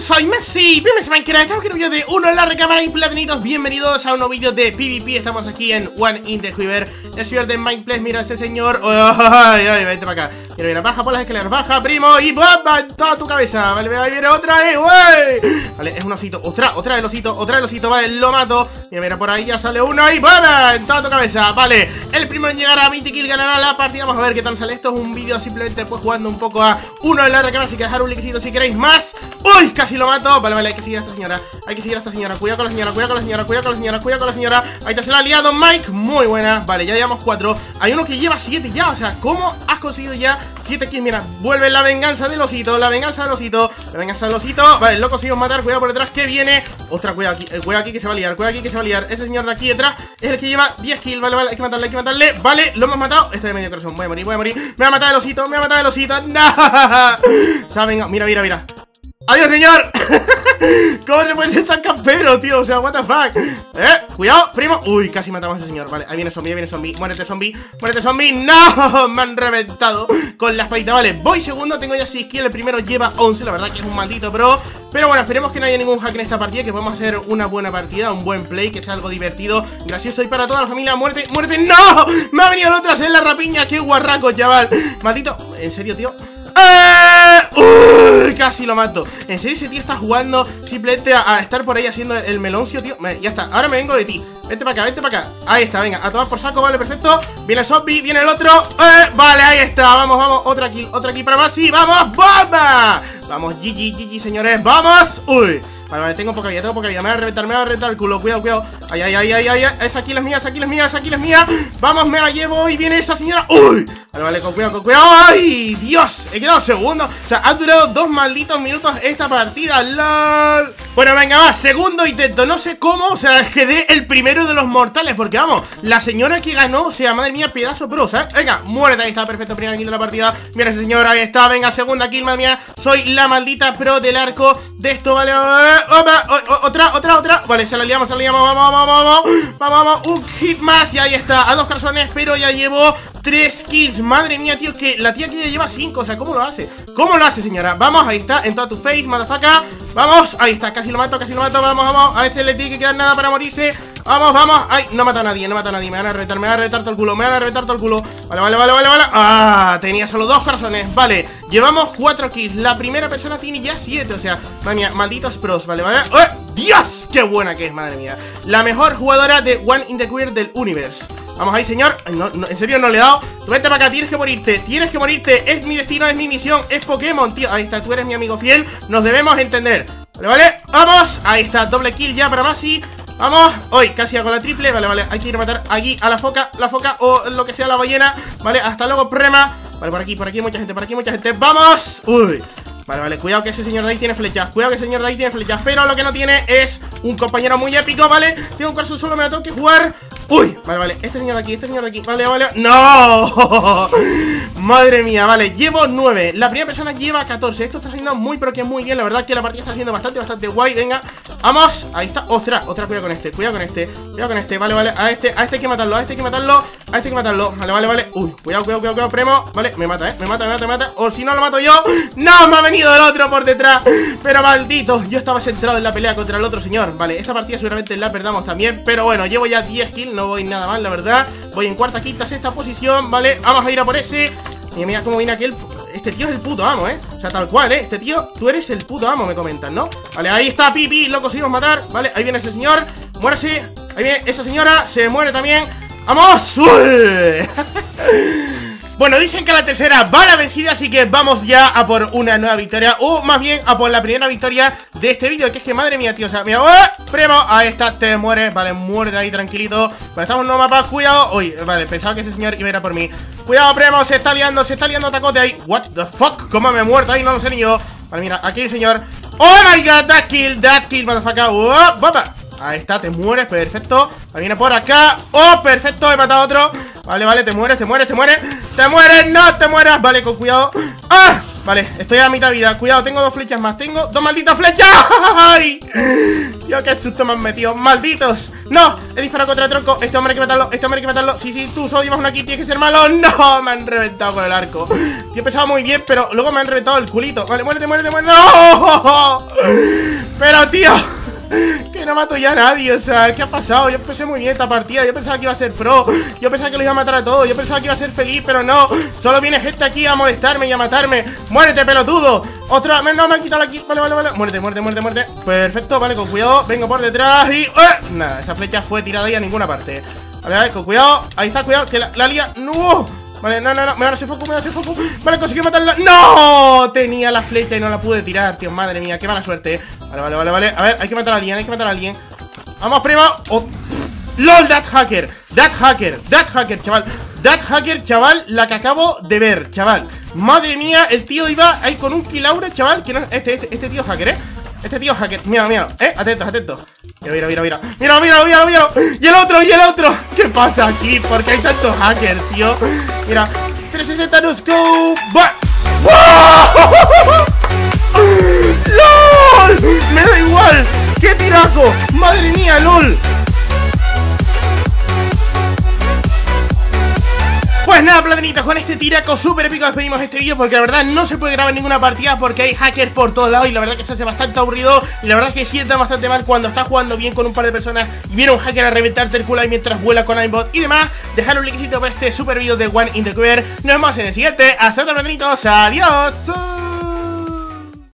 soy Messi, bienvenidos a Minecraft. Estamos en un vídeo de uno en la recámara y platinitos. Bienvenidos a un nuevo vídeo de PvP. Estamos aquí en One in the Quiver, el servidor de Minecraft. Mira ese señor. Ay, vente para acá. Mira, baja por las escaleras, baja, primo. Y ¡bomba! En toda tu cabeza. Vale, ahí viene otra, güey. Vale, es un osito. Otra del osito, vale, lo mato. Mira, por ahí ya sale uno y ¡bomba! En toda tu cabeza. Vale, el primero en llegar a 20 kills ganará la partida. Vamos a ver qué tal sale. Esto es un vídeo simplemente pues jugando un poco a uno en la recámara. Así que dejar un likecito si queréis más. ¡Uy! Casi lo mato. Vale, hay que seguir a esta señora. Hay que seguir a esta señora. Cuidado con la señora, cuidado con la señora, cuidado con la señora, cuidado con la señora. Ahí te se la ha liado Mike. Muy buena. Vale, ya llevamos 4. Hay uno que lleva 7 ya. O sea, ¿cómo has conseguido ya 7 kills? Mira, vuelve la venganza del osito. La venganza del osito. La venganza del osito. Vale, lo conseguimos matar. Cuidado por detrás que viene. Ostras, cuidado aquí que se va a liar. Cuidado aquí que se va a liar. Ese señor de aquí detrás es el que lleva 10 kills. Vale, hay que matarle, hay que matarle. Vale, lo hemos matado. Este de medio corazón. Voy a morir, voy a morir. Me va a matar el osito, me va a matar el osito. ¡No! O sea, venga, mira. ¡Adiós, señor! ¿Cómo se puede ser tan campero, tío? O sea, what the fuck. Cuidado, primo. Uy, casi matamos a ese señor. Vale, ahí viene zombie, Muérete, zombie. Muérete, zombie. ¡No! Me han reventado con la espadita. Vale, voy segundo. Tengo ya 6 kills. El primero lleva 11. La verdad que es un maldito pro. Pero bueno, esperemos que no haya ningún hack en esta partida. Que podamos hacer una buena partida, un buen play, que sea algo divertido, gracioso y para toda la familia. Muérete, muérete. ¡No! Me ha venido el otro a hacer la rapiña. ¡Qué guarraco, chaval! Maldito. ¿En serio, tío? Casi lo mato. En serio, ese tío está jugando simplemente a estar por ahí haciendo el meloncio, tío. Ya está, ahora me vengo de ti. Vente para acá, vente para acá. Ahí está, venga, a tomar por saco, vale, perfecto. Viene el zombie, viene el otro. Vale, ahí está, vamos, otra kill para más. Sí, vamos, ¡bomba! Vamos, GG, señores, vamos. Uy. Vale, tengo poca vida, me va a reventar el culo, cuidado. Ay, esa kill es mía. Vamos, me la llevo y viene esa señora. Uy, vale, con cuidado. Ay, Dios, he quedado segundo. O sea, ha durado 2 malditos minutos esta partida, lol. Bueno, venga, va, segundo intento, no sé cómo, o sea, quedé el primero de los mortales. Porque vamos, la señora que ganó, o sea, madre mía, pedazo pro, ¿sabes? Venga, muérete, ahí está, perfecto, primera kill de la partida. Mira ese señor, ahí está, venga, segunda kill, madre mía. Soy la maldita pro del arco de esto, vale. Otra. Vale, se la liamos, vamos, un hit más. Y ahí está, a 2 corazones, pero ya llevo 3 kills. Madre mía, tío, que la tía que ya lleva 5. O sea, ¿cómo lo hace? Señora? Vamos, ahí está, en toda tu face, motherfucker. Vamos, ahí está, casi lo mato, vamos. A este le tiene que quedar nada para morirse. Vamos, ay, no mata a nadie, me van a reventar todo el culo, Vale, tenía solo 2 corazones, vale, llevamos 4 kills, la primera persona tiene ya 7, o sea, madre mía, malditos pros, vale, Dios, qué buena que es, madre mía, la mejor jugadora de One in the Quiver del universe. Vamos ahí, señor. No, en serio no le he dado. Tú vente para acá, tienes que morirte. Es mi destino, es mi misión, es Pokémon, tío. Ahí está, tú eres mi amigo fiel. Nos debemos entender. Vale, vamos. Ahí está, doble kill ya para Masi. Vamos, hoy casi hago la triple, vale, hay que ir a matar aquí a la foca o lo que sea, la ballena, vale, hasta luego, prema. Vale, por aquí hay mucha gente, vamos. Uy, vale, cuidado que ese señor de ahí tiene flechas, pero lo que no tiene es un compañero muy épico, vale. Tengo un corazón solo, me la tengo que jugar. Uy, vale, este señor de aquí, vale, ¡no! Madre mía, vale, llevo 9. La primera persona lleva 14. Esto está saliendo muy, pero que muy bien. La verdad que la partida está siendo bastante guay. Venga, vamos, ahí está. Ostras, cuidado con este, vale, a este hay que matarlo, Vale, uy, cuidado, primo. Vale, me mata, me mata. O si no lo mato yo, no, me ha venido el otro por detrás. Pero maldito, yo estaba centrado en la pelea contra el otro señor. Vale, esta partida seguramente la perdamos también, pero bueno, llevo ya 10 kills. No voy nada mal, la verdad. Voy en cuarta, quinta, sexta posición. Vale, vamos a ir a por ese. Mira cómo viene aquel. Este tío es el puto amo, O sea, tal cual, Este tío, tú eres el puto amo, me comentan, ¿no? Vale, ahí está, Pipi, lo conseguimos matar. Vale, ahí viene ese señor. Muérase. Ahí viene esa señora. Se muere también. ¡Vamos! ¡Uy! Bueno, dicen que la tercera va la vencida, así que vamos ya a por una nueva victoria. O más bien a por la primera victoria de este vídeo. Que es que madre mía, tío, o sea, mira, primo, ahí está, te mueres. Vale, muérete ahí, tranquilito. Vale, estamos en un nuevo mapa, cuidado. Uy, vale, pensaba que ese señor iba a ir a por mí. Cuidado, primo, se está liando tacote ahí. What the fuck, cómo me he muerto ahí, no lo sé ni yo. Vale, mira, aquí el señor. Oh my god, that kill, motherfucker. Ahí está, te mueres, perfecto. Viene por acá. Oh, perfecto, he matado a otro. Vale, te mueres, no te mueras. Vale, con cuidado. Vale, estoy a mitad de vida. Cuidado, tengo 2 flechas más. Tengo 2 malditas flechas. ¡Ay! Dios, qué susto me han metido. ¡Malditos! ¡No! He disparado contra el tronco. Este hombre hay que matarlo. Este hombre hay que matarlo. Sí, tú solo llevas uno aquí. Tienes que ser malo. ¡No! Me han reventado con el arco. Yo pensaba muy bien, pero luego me han reventado el culito. Vale, muérete. ¡No! Pero, tío, que no mato ya a nadie, o sea, ¿qué ha pasado? Yo empecé muy bien esta partida, yo pensaba que iba a ser pro. Yo pensaba que lo iba a matar a todos, yo pensaba que iba a ser feliz, pero no. Solo viene gente aquí a molestarme y a matarme. ¡Muérete, pelotudo! Otra, no, me han quitado aquí, vale. Muérete. Perfecto, vale, con cuidado, vengo por detrás y... nada, esa flecha fue tirada ahí a ninguna parte. Vale, con cuidado, ahí está, cuidado, que la lía... ¡No! Vale, no, me van a hacer foco, Vale, conseguí matarla. ¡No! Tenía la flecha y no la pude tirar, tío, madre mía, qué mala suerte. Vale. A ver, hay que matar a alguien, Vamos, primo. Oh. ¡Lol! That hacker, chaval, la que acabo de ver, chaval. Madre mía, el tío iba ahí con un kilaure, chaval. Que no, este tío hacker, Este tío hacker, míralo, atento. Mira. Míralo. Y el otro. ¿Qué pasa aquí? ¿Por qué hay tantos hackers, tío? Mira, 360 no scope. ¡LOL! Me da igual. ¡Qué tiraco! ¡Madre mía, LOL! Pues nada, platanitos, con este tiraco súper épico despedimos este vídeo, porque la verdad no se puede grabar ninguna partida porque hay hackers por todos lados y la verdad que se hace bastante aburrido y la verdad es que sienta bastante mal cuando estás jugando bien con un par de personas y viene un hacker a reventarte el culo ahí mientras vuela con aimbot y demás. Dejar un likecito para este súper vídeo de One in the Cover. Nos vemos en el siguiente. Hasta luego, platanitos. Adiós.